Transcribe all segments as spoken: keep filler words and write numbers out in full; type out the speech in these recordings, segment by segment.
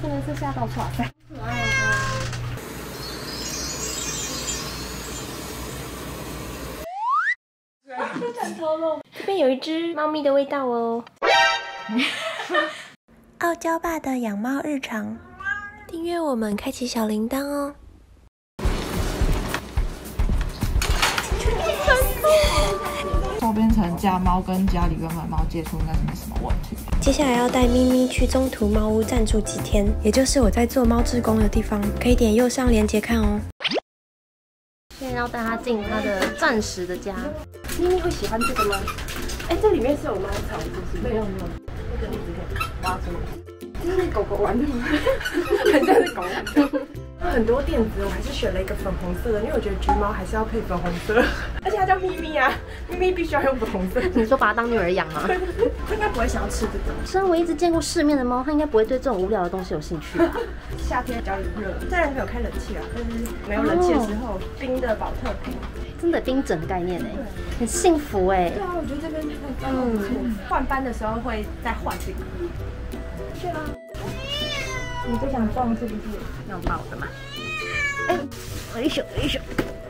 真的是吓到哇塞！可爱啊！这边有一只猫咪的味道哦。傲娇爸的养猫日常，订阅我们，开启小铃铛哦。 周边层家猫跟家里原本猫接触应该是没什么问题。 接下来要带咪咪去中途猫屋暂住几天，也就是我在做猫志工的地方，可以点右上链接看哦。现在要带它进它的暂时的家。咪咪会喜欢这个吗？哎，这里面是有猫草，是不是？没有没有，这个一直可以挖出来。这是狗狗玩的吗？很像是狗玩的。很多垫子，我还是选了一个粉红色的，因为我觉得橘猫还是要配粉红色，而且它叫咪咪啊，咪咪必须要用粉红色。你说把它当女儿养吗？它应该不会想要吃这个。身为一直见过世面的猫，它应该不会对这种无聊的东西有兴趣吧？夏天比较热，虽然没有开冷气啊，但是没有冷气的时候，冰的保特瓶，真的冰枕的概念哎，很幸福哎。对啊，我觉得这边很不错。换班的时候会再换这个。去啦。你最想撞是不是？要抱的嘛？哎，哎咻哎咻！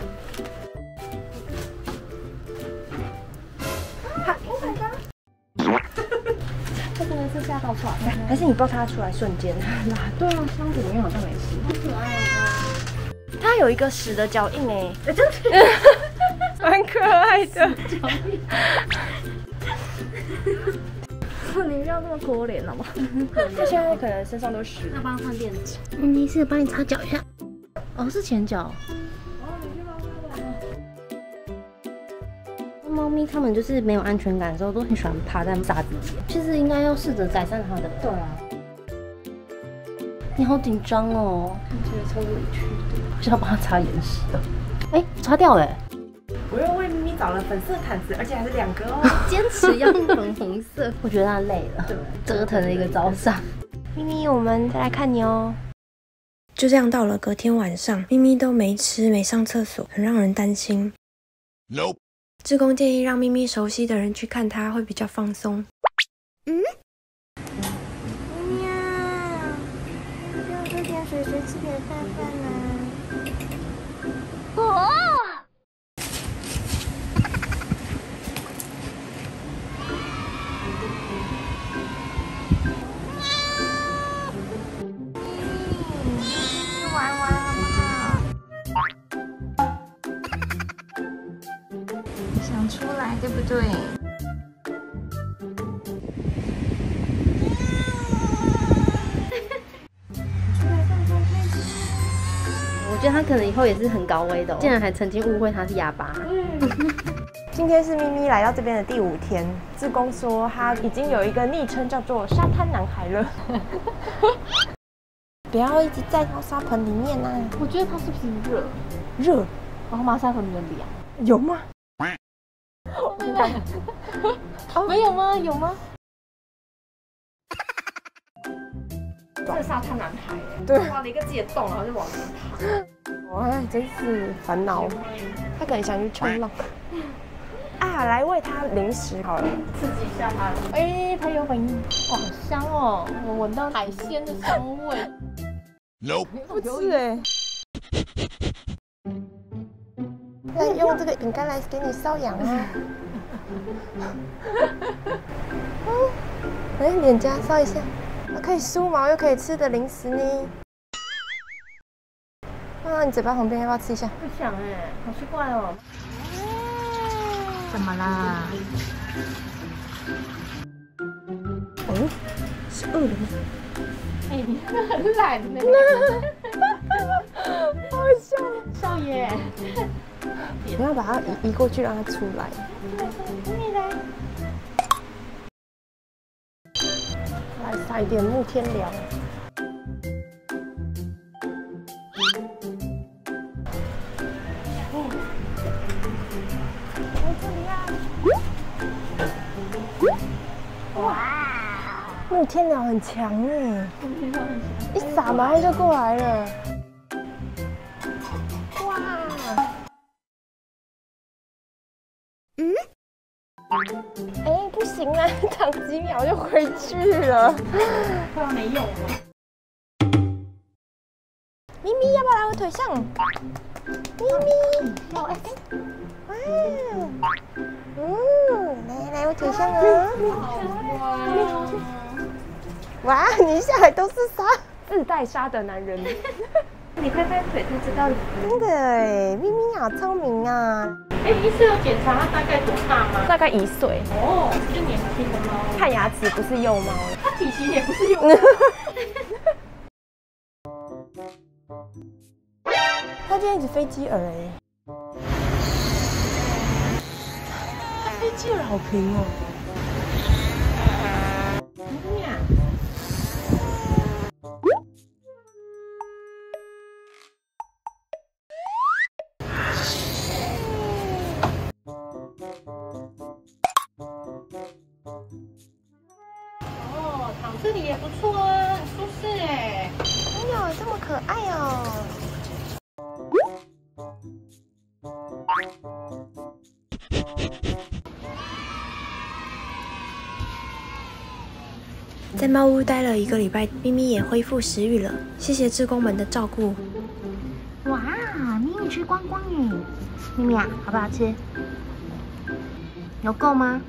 哈 ！Oh my god！ 这真的是吓到哇塞！还是你抱它出来瞬间？对啊，箱子里面好像没事。好可爱哦！它有一个屎的脚印哎，真的，蛮可爱的脚印。你不要那么可怜好吗？他现在可能身上都湿。要帮他换垫子。嗯，你是帮你擦脚一下。哦，是前脚。哦，你去帮他。猫咪它们就是没有安全感的时候，都很喜欢趴在沙子里。其实应该要试着改善它的。对啊。你好紧张哦。我觉得超委屈的，好像要帮它擦眼屎的。哎，擦掉了。我又为咪咪找了粉色毯子，而且还是两个哦。坚持要用粉红色，我觉得它累了，折腾了一个早上。咪咪，我们再来看你哦。就这样到了隔天晚上，咪咪都没吃没上厕所，很让人担心。Nope。志工建议让咪咪熟悉的人去看它，会比较放松。嗯？咪咪啊，给我喝点水水，吃点饭饭啊。哦。想出来，对不对？我觉得他可能以后也是很高危的、哦，竟然还曾经误会他是哑巴。今天是咪咪来到这边的第五天，志工说他已经有一个昵称叫做沙滩男孩了。不要一直在到沙盆里面啊！我觉得他是不是热？热？然后马沙盆比较凉。有吗？没有吗？有吗？这是沙滩男孩耶，对，挖了一个自己的洞，然后就往里面爬。哎，真是烦恼。他可能想去冲浪。啊，来喂他零食好了，刺激一下他。哎，他有反应，哇，好香哦！我闻到海鲜的香味。Nope， 不吃哎。那用这个饼干来给你瘙痒啊。嗯，哎，脸颊搔一下，可以梳毛又可以吃的零食呢。啊，你嘴巴旁边要不要吃一下？不想哎，好奇怪哦。怎么啦？哦，是饿了吗？哎，你很懒呢。好笑，少爷。你要把它移移过去，让它出来。你来。来撒一点木天良。哦，来这里啊！哇，木天良很强哎，一撒马上就过来了。哇！嗯？哎，不行啊，躺几秒就回去了，快要没用了。 腿上，咪咪，要哎，哇，嗯，来来我腿上啊，哇，你一下来都是沙，自带沙的男人。 你拍拍腿才知道。 真的哎，咪咪好聪明啊！ 哎，医生有检查它大概多大吗？ 大概一岁。 哦，是年轻的猫。 看牙齿不是幼猫， 它体型也不是幼猫。 它今天一直飞机耳哎。它飞机耳好平哦。 咪咪啊！哦，躺这里也不错啊，很舒适哎。 哎呦，这么可爱哦！在猫屋待了一个礼拜，咪咪也恢复食欲了。谢谢志工们的照顾。 哇，咪咪吃光光哎！咪咪啊，好不好吃？有够吗？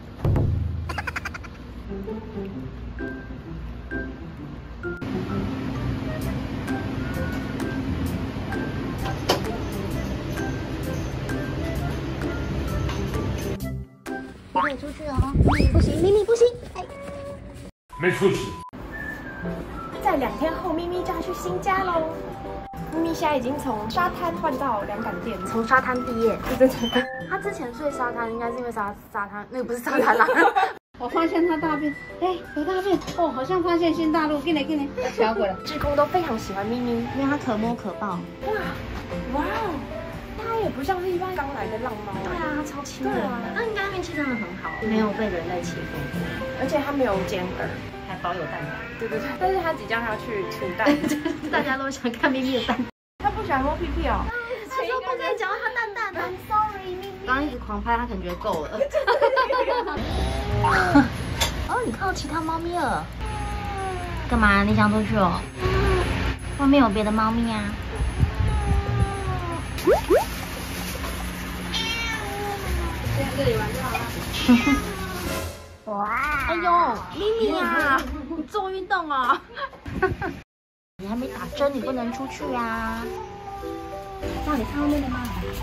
不可以出去哦，咪咪不行，咪咪不行，哎。 没出息。 在两天后，咪咪就要去新家喽。咪咪现在已经从沙滩换到凉感店， 从沙滩毕业。 对对对。 他之前睡沙滩，应该是因为沙沙滩，那个不是沙滩啦。 我发现它大便，哎，有大便哦，好像发现新大陆，给你给你，小鬼了。 志工都非常喜欢咪咪， 因为它可摸可抱。 哇，哇哦，它也不像是一般刚来的浪猫。 对啊，它超亲的。 对啊， 那应该运气真的很好，没有被人类欺负， 而且它没有尖耳， 还保有蛋蛋。 对对对，但是它即将要去出蛋， 大家都想看咪咪的蛋。 它不喜欢摸屁屁哦。 他说不可以讲到它蛋蛋的。I'm sorry， 咪咪。刚刚一直狂拍，它可能觉得够了。哦，你看到其他猫咪了？干嘛？你想出去哦？外面有别的猫咪啊。 在这里玩就好了。 哇！哎呦，咪咪呀，你做运动哦。你还没打针，你不能出去呀。这样你看后面的吗？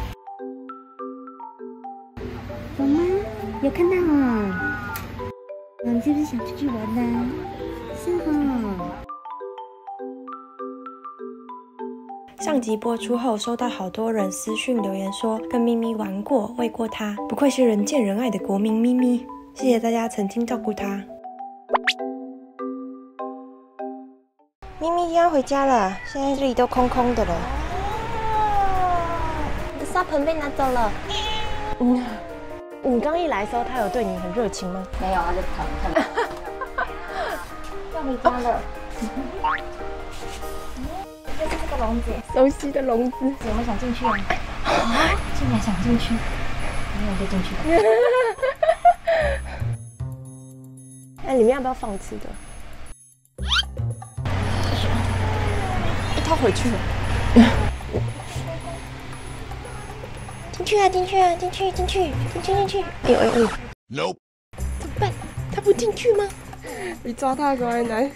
有吗？有看到哦。你是不是想出去玩呢？是哦。 上集播出后，收到好多人私讯留言说跟咪咪玩过，喂过它，不愧是人见人爱的国民咪咪。谢谢大家曾经照顾它。咪咪要回家了，现在这里都空空的了。你的沙盆被拿走了。嗯，你刚一来的时候，它有对你很热情吗？ 没有，它就跑看。要回家了。就是这个笼子， 熟悉的笼子。 有没有想进去啊？啊，竟然想进去，没有就进去了。 那里面要不要放吃的？哎，它回去了。进去啊，进去啊，进去，进去，进去，进去！哎呦哎呦 Nope。 怎么办？它不进去吗？比抓它可还难。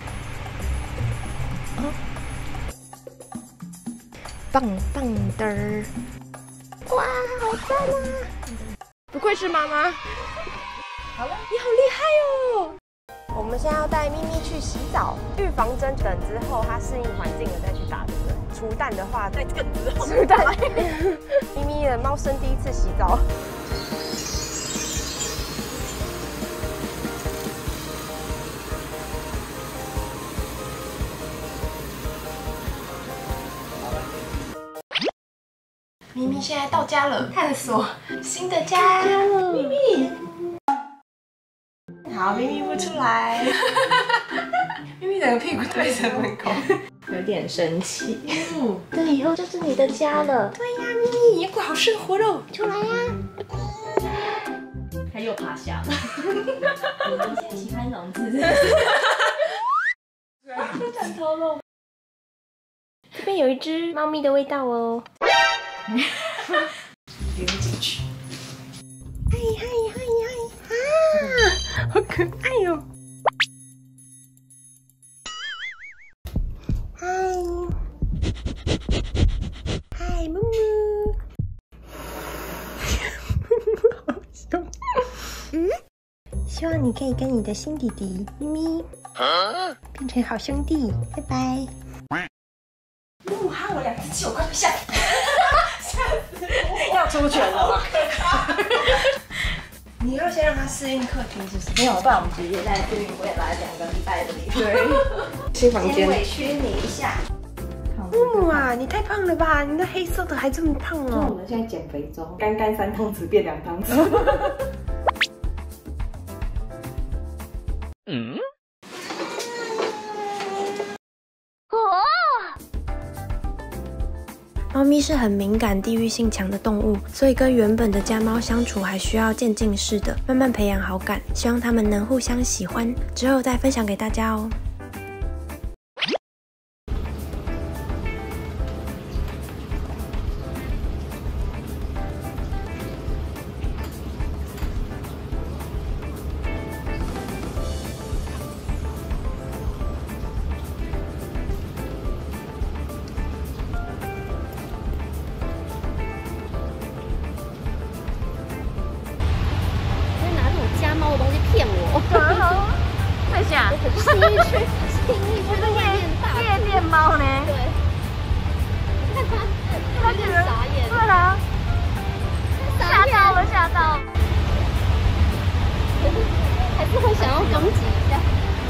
棒棒的儿！哇，好赞啊！不愧是妈妈。好了，你好厉害哦！我们现在要带咪咪去洗澡，预防针，等之后它适应环境了再去打，对不对？除蛋的话，在这个之后除蛋。咪咪的猫生第一次洗澡。咪咪现在到家了，探索新的家。咪咪，好，咪咪不出来。咪咪整个屁股对着门口，有点生气。嗯， 这以后就是你的家了。 对呀，咪咪也过好生活喽， 出来呀！ 他又趴下了。 你们现在喜欢笼子？ 都转头了。这边有。 有一只猫咪的味道哦。 丢进去。 嗨嗨嗨嗨啊，好可爱哟、哦！嗨，嗨，木木，好凶。嗯，希望你可以跟你的新弟弟咪咪变成好兄弟。拜拜。木哈，我两只鸡，我快下来！吓死我！要出拳了吗？你要先让他适应客厅，是不是？ 没有，不然我们直接在这边未来两个礼拜的礼拜。 对， 新房间。 委屈你一下。木木啊，你太胖了吧？你那黑色的还这么胖哦。 我们现在减肥中，干干三汤匙变两汤匙。 嗯。猫咪是很敏感、地域性强的动物，所以跟原本的家猫相处还需要渐进式的，慢慢培养好感。希望它们能互相喜欢，之后再分享给大家哦。 猫的东西骗我， 太吓！ 新一区，新一区的夜店夜店猫呢？ 对，看它，它有点傻眼。 对啊，吓到了，吓到。 还是会想要攻击一下。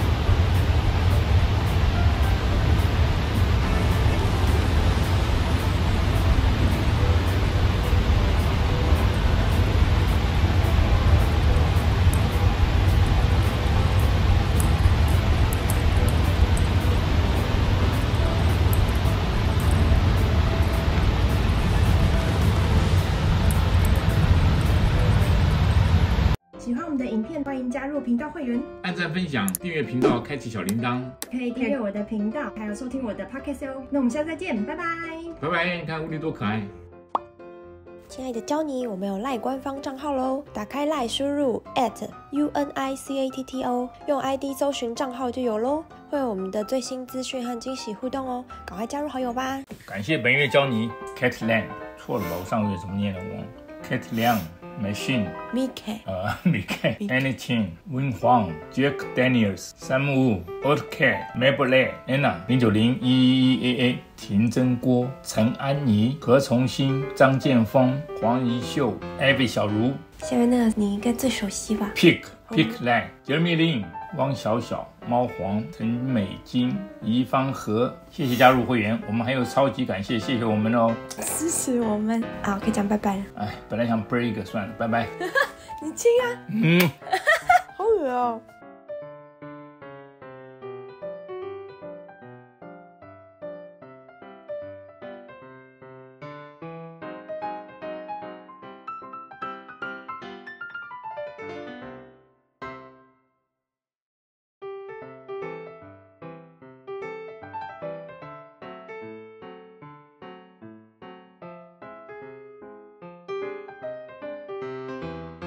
喜欢我们的影片，欢迎加入频道会员， 按赞分享，订阅频道，开启小铃铛， 可以订阅我的频道，还有收听我的 podcast 哦。那我们下次再见，拜拜。 拜拜！你看乌力多可爱。 亲爱的教你，我们有赖官方账号喽，打开赖输入 at u n i c a t t o， 用 I D 搜寻账号就有喽，会有我们的最新资讯和惊喜互动哦，赶快加入好友吧。 感谢本月教你 Cat Lang， 错了吧？我上个月怎么念的？我 Cat Lang。Machine, Mickey, 呃 ，Mickey, Anything, Win Huang, Jack Daniels, Sam Wu, Oldcat, Maybelline, Anna, 零九零一一一 A A, 田真郭, 陈安妮, 何崇新, 张建峰, 黄怡秀, Abby 小茹， 下面那个你应该最熟悉吧 Pick, Pick Lang, Jeremy Lin, 汪小小、猫黄、陈美金、怡芳和，谢谢加入会员，我们还有超级感谢，谢谢我们哦， 支持我们。好，可以讲拜拜了。 哎，本来想 break 算了，拜拜。 你亲啊， 嗯， 好恶哦。